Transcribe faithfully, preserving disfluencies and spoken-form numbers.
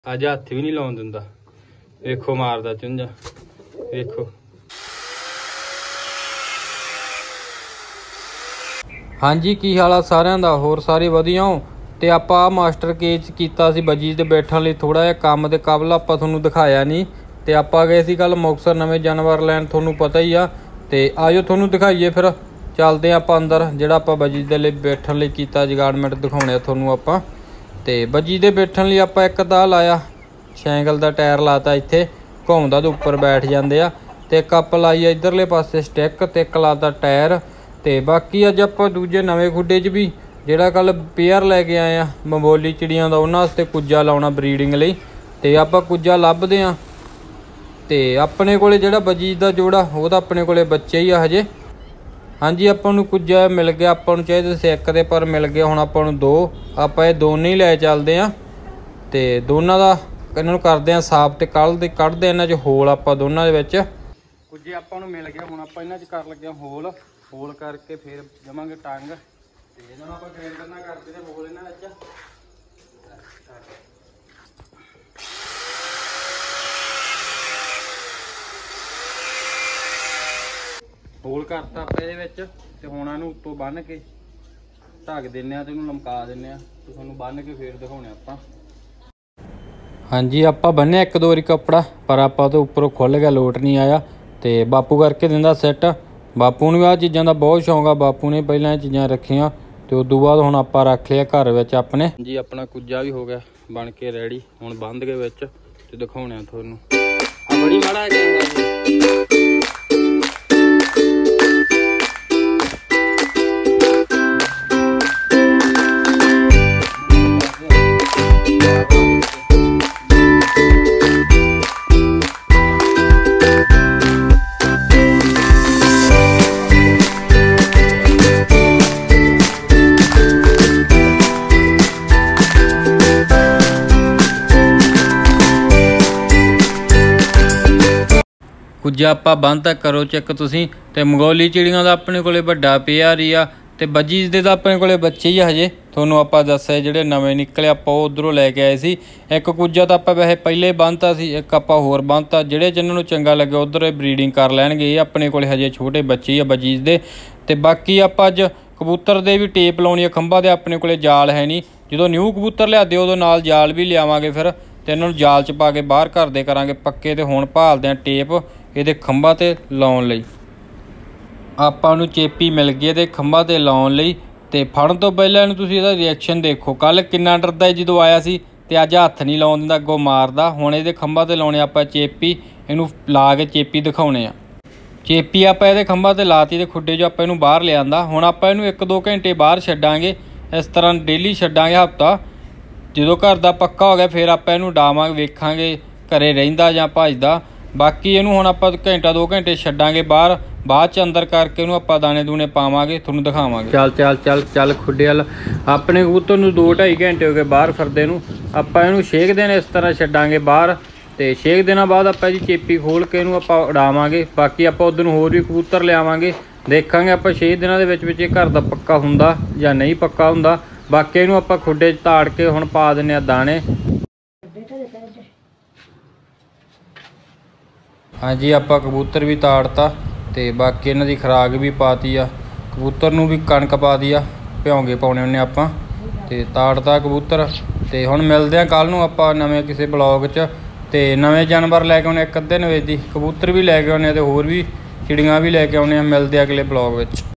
अज हथ भी नहीं लाउन दिंदा। वेखो मारदा चुंझा, वेखो। हाँ जी, की हाल आ सारिਆਂ ਦਾ? होर सारे वधिया हो? ते आपां मास्टर केज कीता सी बजी ते बैठण लई थोड़ा जिहा काम दे काबल आपां तुहानूं दिखाया नहीं। ते आपां गए सी कल मुक्तसर नवें जानवर लैन, तुहानूं पता ही आ। ते आजो तुहानूं दिखाइए, फिर चलदे आपां अंदर। जिहड़ा आपां बजी दे लई बैठण लई कीता जगाड़मेंट दिखाउने आ तुहानूं आपां। ते बजी दे बैठण लई आपां इक तां लाया साइकिल दा टायर लाता, इत्थे घुमदा ते उप्पर बैठ जांदे आ। ते एक आप लाई इधरले पासे स्टिक ते एक लाता टायर। ते बाकी अज आपां दूजे नवें खुडे च भी जिहड़ा कल पेयर लैके आए आ मंगोली चिड़ियां दा, उन्हां वास्ते कुज्जा लाउणा ब्रीडिंग लई। ते आपां कुज्जा लभदे आ। ते अपने कोले जिहड़ा बजी दा जोड़ा ओहदा अपने कोले बच्चे ही आ हजे। हाँ जी, आपां नूं कुज्जा मिल गया। आपां नूं चाहीदे सी इक दे, पर मिल गया हुण आपां नूं दो। आपां इह दोने ही लै चलदे आ। ते दोनां दा इन्हां नूं करदे आ साफ ते कल दे कढदे इन्हां च होल आपां दोनां दे विच। कुज्जे आपां नूं मिल गया, हुण आपां इन्हां च कर लगे होल। होल करके फिर जमांगे टंग। ते इन्हां नूं आपां ग्राइंडर नाल कर देने होल इन्हां विच। होल करता आपां इहदे विच। ते हुण इहनूं उत्तों बन्न के ढक दिन्ने आ ते इहनूं लमका दिन्ने आ। ते तुहानूं बन्न के फिर दिखाउने आपां। हाँ जी, आपां बन्निया एक दो वारी कपड़ा, पर आपां तो उपरों खुल गया, लोट नहीं आया। तो बापू करके दिंदा सैट। बापू नूं आ चीज़ां दा बहुत शौक आ। बापू ने पहलां चीज़ां रखियां, तो उदों बाद हुण आपां रख लिया घर विच अपने। जी अपना कुज्जा भी हो गया बन के रेडी। हुण बंद के विच ते दिखाउने आ तुहानूं। आ बड़ी माड़ा है। कुज्जा आपां बंद तक करो चेक तुसीं। ते मंगोली चिड़ियां दा अपने कोले वड्डा पेयर ही आ। ते बजीज दे तां अपने कोले बच्चे ही आ हजे। तुहानूं आपां दस्से जिहड़े नवें निकले आपां ओह उधरों लैके आए सी। एक कुज्जा तां आपां वैसे पहले बंनता सी, एक आपां होर बंनता। जिहड़े जिन्हां नूं चंगा लगे उधर ब्रीडिंग कर लैणगे। ये अपने कोले हजे छोटे बच्चे ही आ बजीज दे। ते बाकी आपां अज कबूतर दे भी टेप लाउणी आ खंभा दे। अपने कोले जाल है नहीं, जदों न्यू कबूतर लिआंदे उदों नाल जाल भी लिआवांगे फिर। ते इन्हां नूं जाल च पा के बाहर घर दे करांगे पक्के। ते हुण भालदे आ टेप ਇਹਦੇ ਖੰਭਾਂ ਤੇ ਲਾਉਣ ਲਈ। ਆਪਾਂ ਨੂੰ ਚੇਪੀ ਮਿਲ ਗਈ ਤੇ ਖੰਭਾਂ ਤੇ ਲਾਉਣ ਲਈ। ਤੇ ਫੜਨ ਤੋਂ ਪਹਿਲਾਂ ਇਹਨੂੰ ਤੁਸੀਂ ਇਹਦਾ ਰਿਐਕਸ਼ਨ ਦੇਖੋ। ਕੱਲ ਕਿੰਨਾ ਡਰਦਾ ਜਦੋਂ ਆਇਆ ਸੀ, ਤੇ ਅੱਜ ਹੱਥ ਨਹੀਂ ਲਾਉਣ ਦਿੰਦਾ, ਅੱਗੋਂ ਮਾਰਦਾ। ਹੁਣ ਇਹਦੇ ਖੰਭਾਂ ਤੇ ਲਾਉਣੇ ਆਪਾਂ ਚੇਪੀ। ਇਹਨੂੰ ਲਾ ਕੇ ਚੇਪੀ ਦਿਖਾਉਣੇ ਆ। ਚੇਪੀ ਆਪਾਂ ਇਹਦੇ ਖੰਭਾਂ ਤੇ ਲਾਤੀ ਤੇ ਖੁੱਡੇ 'ਚੋਂ ਆਪਾਂ ਇਹਨੂੰ ਬਾਹਰ ਲਿਆਂਦਾ। ਹੁਣ ਆਪਾਂ ਇਹਨੂੰ ਇੱਕ ਦੋ ਘੰਟੇ ਬਾਹਰ ਛੱਡਾਂਗੇ। ਇਸ ਤਰ੍ਹਾਂ ਡੇਲੀ ਛੱਡਾਂਗੇ ਹਫ਼ਤਾ। ਜਦੋਂ ਘਰ ਦਾ ਪੱਕਾ ਹੋ ਗਿਆ ਫਿਰ ਆਪਾਂ ਇਹਨੂੰ ਡਾਵਾਂਗੇ, ਵੇਖਾਂਗੇ ਘਰੇ ਰਹਿੰਦਾ ਜਾਂ ਭੱਜਦਾ। बाकी इनू हुण आपां घंटा दो घंटे छड्डांगे बाहर। बाद च अंदर करके इनू आपां दाने दूने पावांगे, तुहानूं दिखावांगे। चल चल चल चल खुडे वाल। अपने कबूतर नूं दो ढाई घंटे हो गए बाहर फिरदे नूं। आपां इनू छेक दिन इस तरह छड्डांगे बाहर। ते छेक दिनां बाद आपां जी चेपी खोल के इनू आपां उड़ावांगे। बाकी आपां उधर होर भी कबूतर लिआवांगे, देखांगे आपां छे दिनां दे विच विच घर दा पक्का हुंदा जां नहीं पक्का हुंदा। बाकी इनू आपां खुडे च ताड़ के हुण पा दिंदे आ दाणे। हाँ जी, आपां कबूतर भी ताड़ता। ते बाकी इन्हां दी खुराक भी पाती आ। कबूतर नूं भी कणक पा दी आ, भ्योंगे पाउणे हुंदे आपां। ते ताड़ता कबूतर। ते हुण मिलदे आ कल नूं आपां नवें किसे ब्लॉग च। ते नवें जानवर लैके आउने इक अद्धे नवें दी कबूतर भी लैके आउने ते होर भी चिड़ियां भी लैके आउने। मिलदे अगले ब्लॉग विच।